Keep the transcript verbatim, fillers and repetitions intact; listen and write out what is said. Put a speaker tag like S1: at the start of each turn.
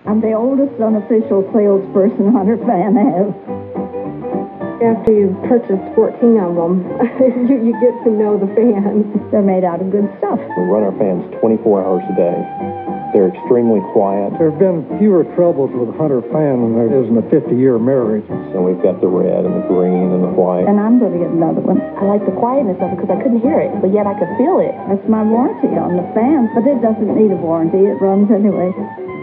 S1: I'm the oldest unofficial salesperson Hunter Fan has.
S2: After you've purchased fourteen of them, you, you get to know the fans.
S1: They're made out of good stuff.
S3: We run our fans twenty-four hours a day. They're extremely quiet.
S4: There have been fewer troubles with Hunter Fan than there is in a fifty-year marriage.
S3: So we've got the red and the green and the white.
S1: And I'm going to get another one.
S5: I like the quietness of it because I couldn't hear it, but yet I could feel it.
S1: That's my warranty on the fan, but it doesn't need a warranty. It runs anyway.